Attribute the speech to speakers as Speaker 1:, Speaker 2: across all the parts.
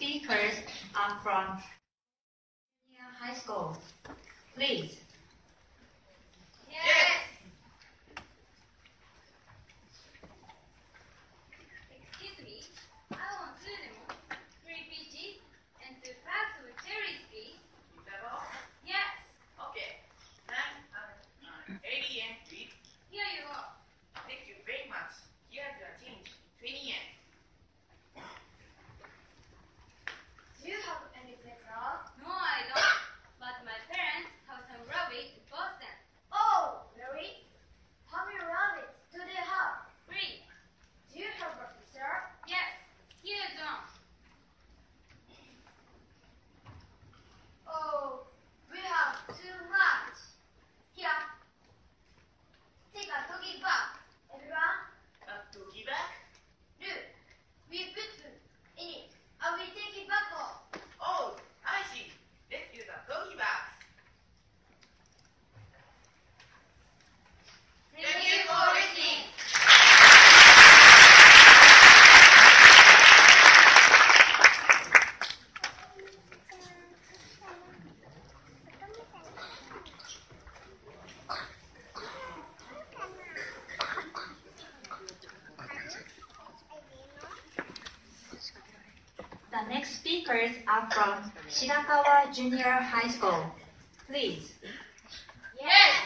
Speaker 1: speakers are from high school. Please.
Speaker 2: Yes. Excuse me, I want 2 lemons, 3 peaches, and 2 packs of cherries, please.
Speaker 3: Is that all?
Speaker 2: Yes.
Speaker 3: Okay. And 80 yen, please.
Speaker 2: Here you go.
Speaker 3: Thank you very much. Here's your change, 20 yen.
Speaker 2: Do you have any petrol? No, I don't. But my parents have some rabbits in Boston.
Speaker 4: Oh, really? How many rabbits do they have?
Speaker 2: 3.
Speaker 4: Do you have a picture?
Speaker 2: Yes. Here's one.
Speaker 4: Oh, we have too much. Here, take a doggy bag. Everyone,
Speaker 3: To give back?
Speaker 4: look, we put food in it, and we take it back home.
Speaker 3: Oh, I see. Let's use a doggy bag.
Speaker 2: Thank you for listening.
Speaker 1: The next speakers are from Shirakawa Junior High School. Please.
Speaker 2: Yes.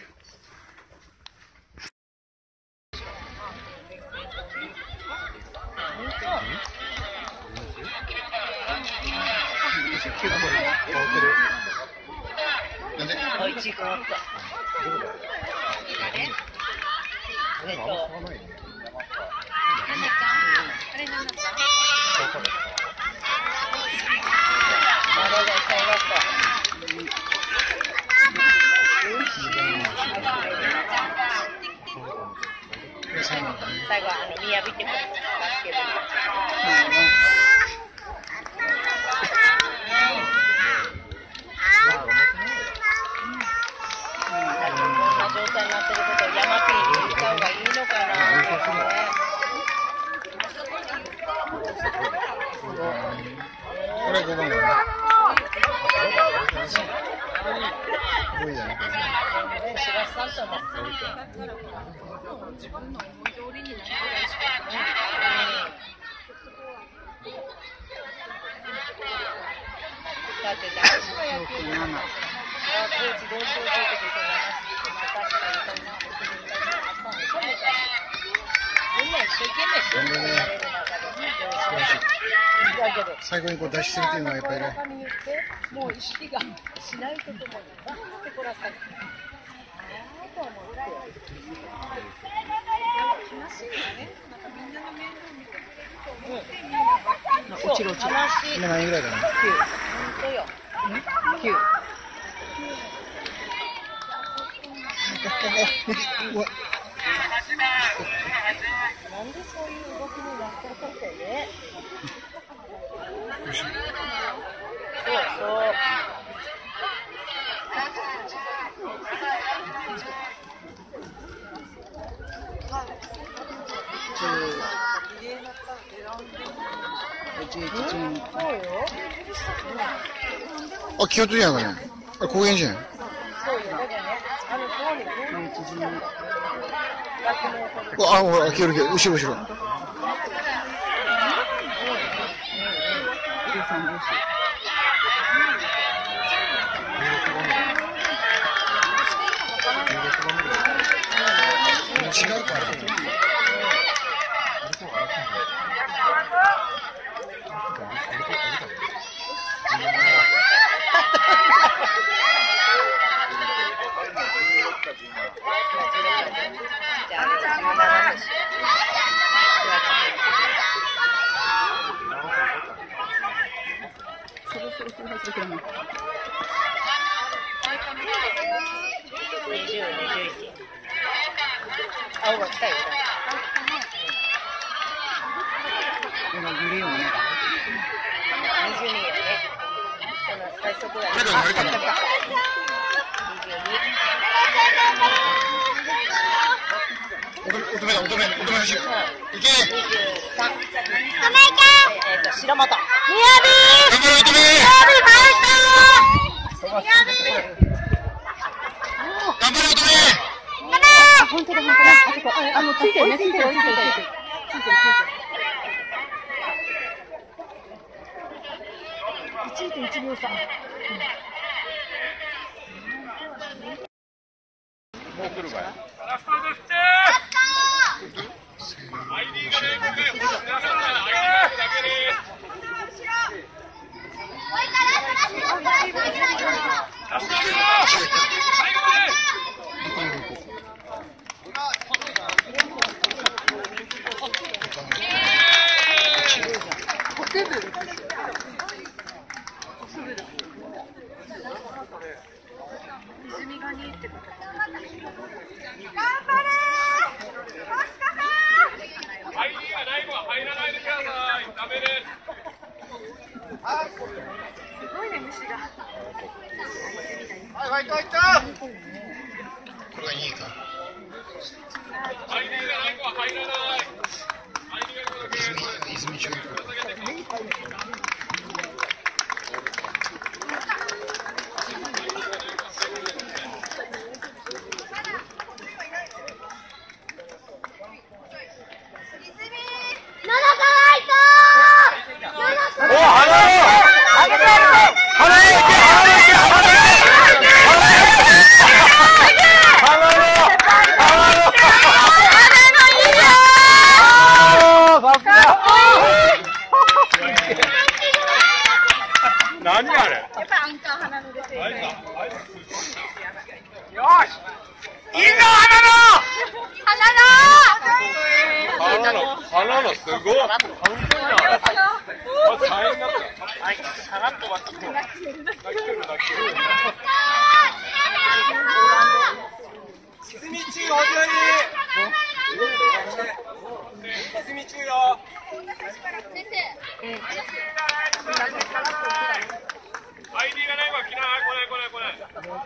Speaker 5: 最後にこう脱出するっていうのはやっぱりね。
Speaker 6: もう意識がしないとともにバーってこらされて。と思って。気がしいよね。なんかみんなの面倒見てくれると思ってみんなが。落ちる落ちる。
Speaker 5: 今何位ぐらいだろう。
Speaker 6: 9。本当よ。9。なんでそういう動きになったかってね。そうそう。
Speaker 5: あ、気をつけやんかね。あ、公園じゃん。
Speaker 6: そうよ、だからね、通り
Speaker 5: あ、ほら、消える消える、後ろ後ろ。違うから。
Speaker 6: 青が来たよ。
Speaker 5: 今グリーンをね。
Speaker 6: 22よね。この最速だね。
Speaker 5: 誰か乗れたの？ 乙女走る。行け。
Speaker 6: 23。白本。白本。 本当だ、本当だ。ついてるね、ついてる。1.1秒差。
Speaker 7: もう来るかい。何あれ？やっぱりアンカー花の出てる。よし。いいぞ花のすごい。大変だった。はい、さらっと待って。泣きてる。泉中おじゃり。泉中よ。先生。ID がないわ、来な、これ。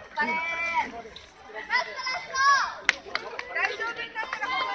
Speaker 7: 大丈夫になったらこ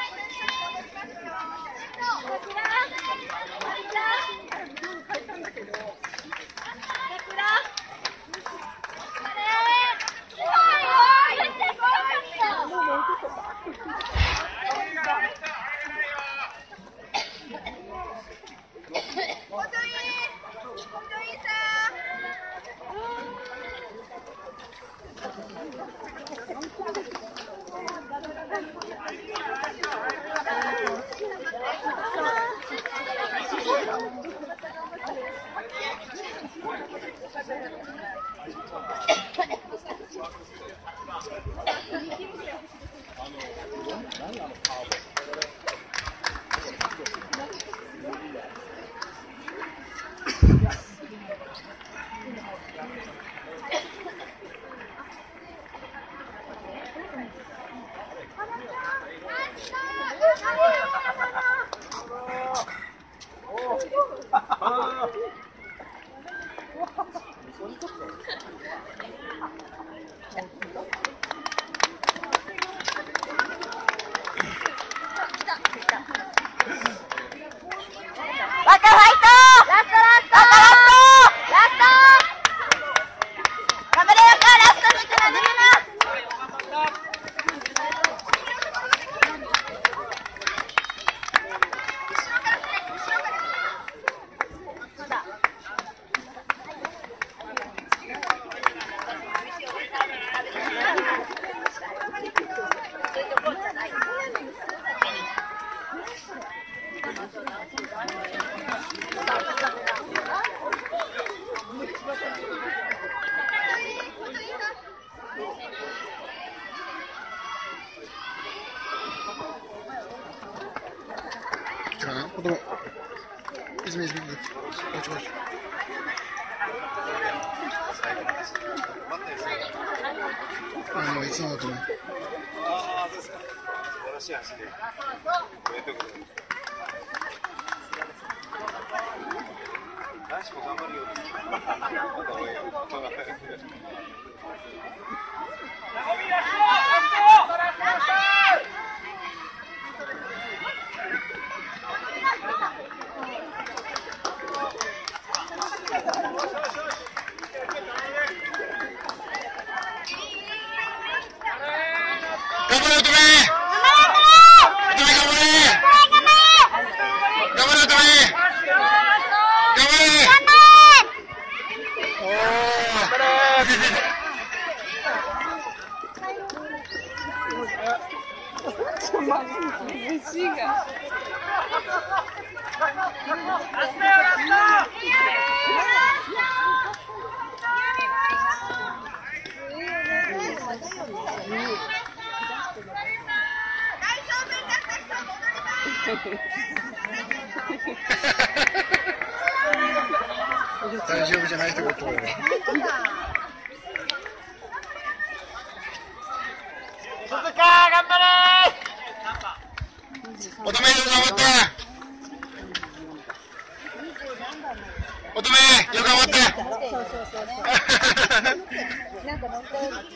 Speaker 5: いつもだとね。
Speaker 7: ああ、そうですか。素晴らしい足で。男子も頑張るようです。
Speaker 5: 張れ乙女。乙女頑張れ。頑張れ乙女。頑張れ。おー。
Speaker 6: 虫が。
Speaker 5: 大丈夫じゃないってこと。乙女よく頑張って。乙女よく頑張って。
Speaker 6: なんか本当にはい。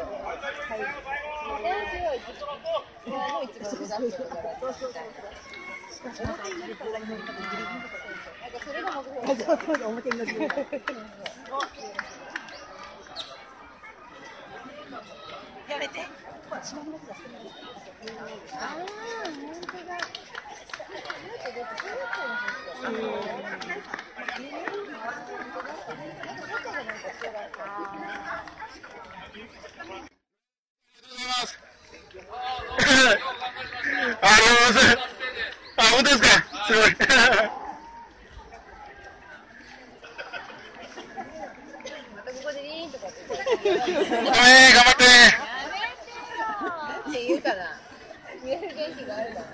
Speaker 6: やめて。
Speaker 5: あ、本当ですか。すごい。頑張ってね。
Speaker 6: って言うかな。言える元気があるかな。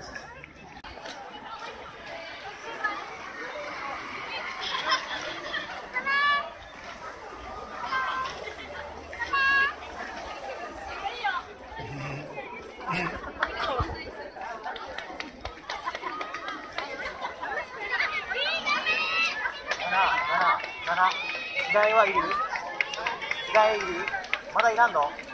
Speaker 8: 違いはいる？違いいる？まだいらんの？